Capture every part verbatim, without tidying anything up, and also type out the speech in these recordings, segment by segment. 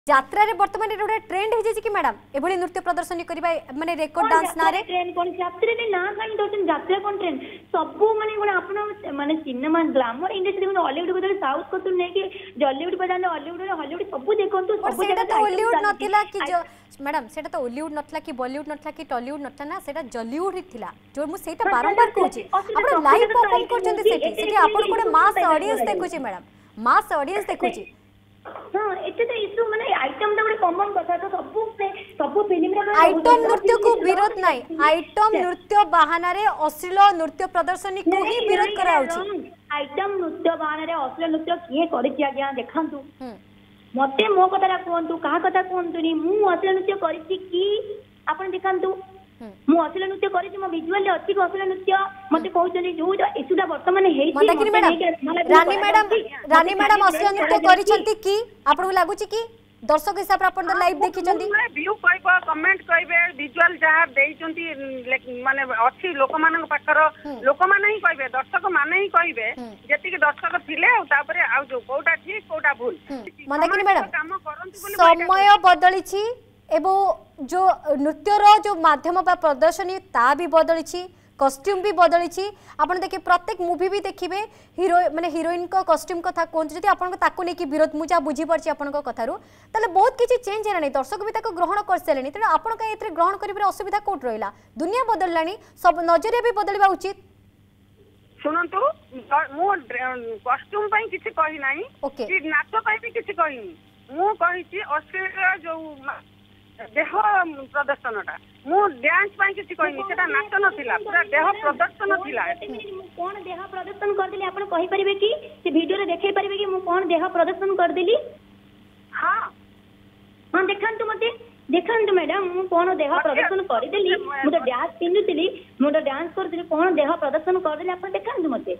यात्रा रे वर्तमान गोटे ट्रेंड हो जाए कि मैडम एभली नृत्य प्रदर्शनी करबा माने रेकॉर्ड डांस ना रे ट्रेंड कोन यात्रा रे ना काई दोचन यात्रा कोन ट्रेंड सब माने कोन आपण माने सिनेमा ग्लैमर इंडस्ट्री कोन हॉलीवुड को साउथ को तो नै कि जॉलीवुड बजाने हॉलीवुड रे हॉलीवुड सब देखंतु सब सेटा तो हॉलीवुड नथिला कि जो मैडम सेटा तो हॉलीवुड नथला कि बॉलीवुड नथला कि टॉलीवुड नथला ना सेटा जॉलीवुड ही थिला जो मु सेटा बारंबार कहूची आपण लाइव परफॉर्म करचंती सेठी सेठी आपण कोडे मास ऑडियंस देखुची मैडम मास ऑडियंस देखुची हां एते तो इशू माने आइटम तो कॉमन कथा तो सब सब फिल्म रे आइटम नृत्य को विरोध नाही आइटम नृत्य बहाना रे अश्लील नृत्य प्रदर्शनी को ही विरोध कराउची आइटम नृत्य बहाना रे अश्लील नृत्य किए करिछि आज्ञा देखंतु मते मो कथा कहंतु का कथा कहंतुनी मु अश्लील नृत्य करिछि कि आपण देखंतु मु अश्लील नृत्य करिछि मो विजुअल रे अछि अश्लील नृत्य मते कहउछनी जो इशूटा वर्तमान हेछि Mandakini madam Rani madam Rani madam अश्लील नृत्य करिसंती कि आपण को लागुछि कि दर्शक हिसाब अपन लाइव देखि चंदी व्यू कहबो कमेंट कहबे विजुअल जहां देइचंती माने अछि लोक मानक पाखर लोक माने ही कहबे दर्शक माने ही कहबे जेति के दर्शक थिले आ तापरे आ जो कोटा ठीक कोटा भूल मंदाकिनी मैडम समय बदलिछि एबो जो नृत्यर जो माध्यम बा प्रदर्शनी ता भी बदलिछि कॉस्ट्यूम भी बदलिछि आपण देखि प्रत्येक मूवी भी देखिबे हीरो माने हीरोइन को कॉस्ट्यूम कथा कोन जति आपण को ताको नै कि विरोध मुजा बुझी परछि आपण को कथारु तले बहुत किछि चेंज हेलानी दर्शक भी ताको ग्रहण कर सेलेनी त आपण का एतरे ग्रहण करिबे असुविधा कोट रहिला दुनिया बदललानी सब नजरिया भी बदलबा उचित सुनंतु मो कॉस्ट्यूम पई किछि कहि नाही कि नाच पई भी किछि कहिनी मु कहिछि ऑस्ट्रेलिया जो देह प्रदर्शनटा मु डांस पाई किछि कहिनी सेटा नाच नथिला पूरा देह प्रदर्शन थिला कोन देह प्रदर्शन कर देली आपण कहि परिबे कि से वीडियो रे देखै परिबे कि मु कोन देह प्रदर्शन कर देली हां हां देखंतु मते देखंतु मैडम मु कोन देह प्रदर्शन कर देली मु तो डांस पिनुतिली मु तो डांस करतिली कोन देह प्रदर्शन कर देली आपण देखंतु मते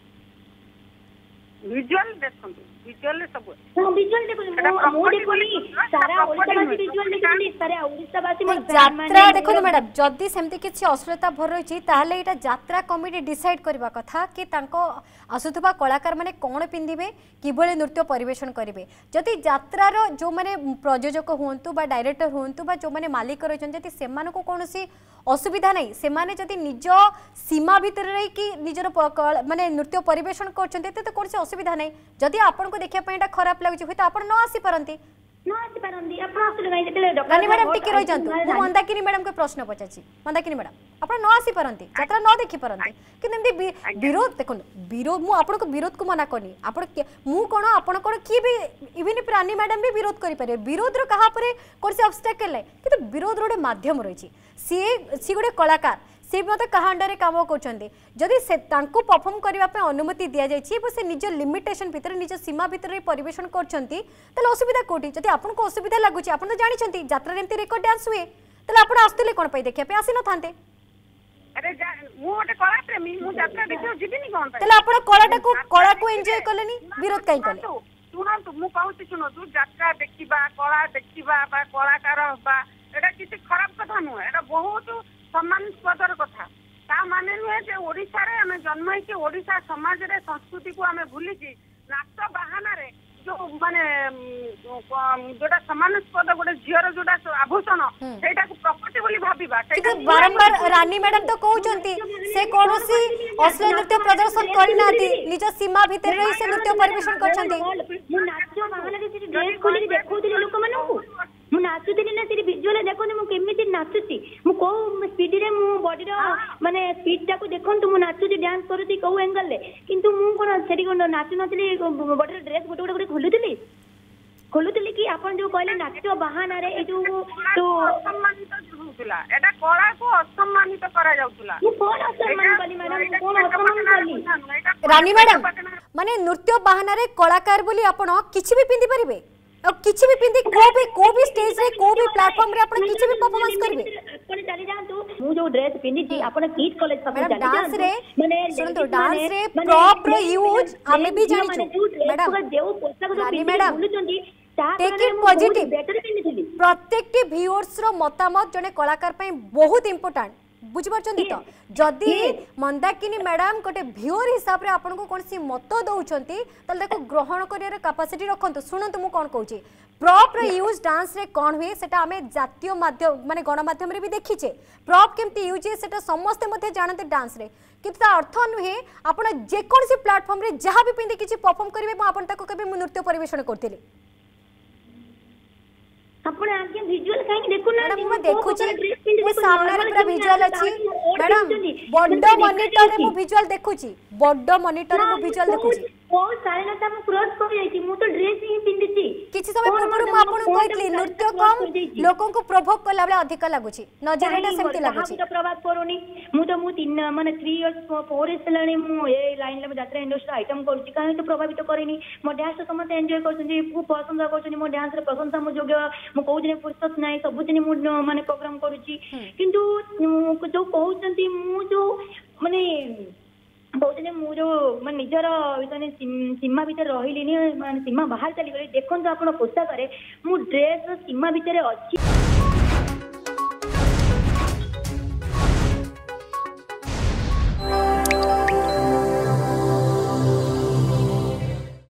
विजुअल देखंतु विजुअल रे सब हां विजुअल देखो मो देखोली सारा ओडिसावासी विजुअल देखोली सारा ओडिसावासी यात्रा देखो मैडम जदी सेमती किछि अश्लीलता भर रहिछि ताहले एटा यात्रा कमिटी डिसाइड करबा कथा कि तांको आसुथबा कलाकार माने कोन पिंदिबे किबळे नृत्य परिवेषण करिवे जदी यात्रा रो जो माने प्रयोजक होंतु बा डायरेक्टर होंतु बा जो माने मालिक रहछन जदी सेमान को कोनोसी असुविधा नहीं से माने जदी निज सीमा भीतर रही कि निजर माने नृत्य परिवेषण करछन ते तो कोनसी असुविधा नहीं जदी आपण को देखिया पयटा खराब लागुछि होय त आपण न आसी परंती न आसी परंती आपण आसले नहीं जेतले रानी मैडम टिके रहि जंतु मु मंदाकिनी मैडम को प्रश्न पचाछि मंदाकिनी मैडम आपण न आसी परंती यात्रा न देखि परंती कि नेमदी विरोध देखन विरोध मु आपण को विरोध को मना करनी आपण मु कोन आपण कोन की भी इवन रानी मैडम भी विरोध करि पारे विरोध रो कहा परे कोनसी ऑब्स्टेकल है कि विरोध रो माध्यम रहिछि सी सी गोटे कलाकार से मत कहा अंडर काम कर जदि से परफॉर्म करने अनुमति दि जाए से निज लिमिटेशन भितर निज सीमा भितर परिवेषण करछंती तले असुविधा कोठी जदि आपन को असुविधा लागुची आपन तो जानिछंती यात्रा रे एमती रेकॉर्ड डांस हुए तले आपन आस्तले कोन पई देखिया पे आसी न थांते अरे मु ओटे कला प्रेमी मु यात्रा देखियो जिबिनी कोन पई तले आपन कलाटा को कला को एन्जॉय करलेनी विरोध काई करले सुनंतु मु कहूची सुनंतु यात्रा देखिबा कला देखिबा बा कलाकार बा एटा किसी खराब कथा नुह एटा बहुत सम्मानस्पदर कथा ता माने नुहे जे ओडिसा रे हमें जन्म है कि ओडिसा समाज रे संस्कृति को हमें भूली छी नाच बहाना रे जो माने जोटा सम्मानस्पद गोटे झियर जोटा आभूषण सेटा को प्रॉपर्टी बोली भाबीबा ठीक बारंबार रानी मैडम तो कहउचंती से कोनोसी अश्लील नृत्य प्रदर्शन करि नाती निज सीमा भीतर रही से नृत्य परिवेषण करछंती मु नाच बहाना रे से ड्रेस खोली देखौतिले लोक मानू मु नाचुतिली ना तेरी विजुअल देखोनी मु केमिति नाचुची मु को स्पीड रे मु बॉडी रो माने स्पीड टा को देखंतु मु नाचुची डांस करूती को एंगल ले किंतु मु कोन सेठी कोन नाचु नथिली बॉडी रो ड्रेस गोटे गोटे खोलुतिली खोलुतिली कि आपण जो कहले नाच बहाना रे ए जो तो सम्मानित होउतला एटा कला को असम्मानित करा जाउतला मु कोन असम्मान कली मैडम कोन असम्मान कली रानी मैडम माने नृत्य बहाना रे कलाकार बोली आपण किछि भी पिंदी परिबे और किछि भी पिंदी को भी को भी स्टेज रे को भी प्लेटफार्म रे आपण किछि भी परफॉर्मेंस करबे आपण चली जांतु मु जो ड्रेस पिंदी छी आपण किड कॉलेज सब चली डांस रे माने सुनतो डांस रे प्रॉपर यूज हमें भी जानि छु मैडम देउ पोशाक जो मैडम टेक इट पॉजिटिव प्रत्येक टी व्यूअर्स रो मतामत जने कलाकार पई बहुत इंपोर्टेंट बुझी पारछंती तो जदी मंदाकिनी मैडम गोटे व्यूअर हिसाब रे आपन को कोनसी मत दउछंती तले देखो ग्रहण करियर कैपेसिटी रखंतु सुनंतु मु कोन कहूची प्रॉप रो यूज डांस रे कोन हुए सेटा हमें जातीय माध्यम माने गणमाध्यम रे भी देखिछे प्रॉप केमती यूज है सेटा समस्त मध्ये जानते डांस रे किंतु ता अर्थ नुहे आपण जे कोनसी प्लेटफॉर्म रे जहां भी पिंदी किछि परफॉर्म करिवे म आपण ताको कबे नृत्य परिवेषण करथिले आपण आके विजुअल काहे देखु ना मैडम मैं देखु छी वो सामने रे पूरा विजुअल अछि मैडम बड्डो मॉनिटर रे मु विजुअल देखु छी बड्डो मॉनिटर रे मु विजुअल देखु छी ओ सारेनाटा मु क्रॉस कर जाईती मु तो ड्रेस ही पिंदी छी किछि समय पूर्व मु आपन कहतली नृत्य कम लोकन को प्रभाव कला बेला अधिक लागु छी नजरेटा सेमति लागु छी तो प्रभाव करोनी मु तो मु तीन माने तीन इयर्स फोर इयर्स लाणी मु ए लाइन ले यात्रा इंडस्ट्री आइटम करूची काहे तो प्रभावित करेनी मो डांस समस्त एन्जॉय करछन खूब पसंद करछन मो डांस रे प्रशंसा मु जोग्य मु कहू दिन फुर्सत नाही सब दिन मु माने प्रोग्राम करूची किंतु जो कहउचंती मु जो माने बहुत मु जो मैं निजर माने सीमा भितर रहिलिनी माने सीमा बाहर चली गली देखो तो आपण पोशाक रे मु ड्रेस सीमा भितर अछि।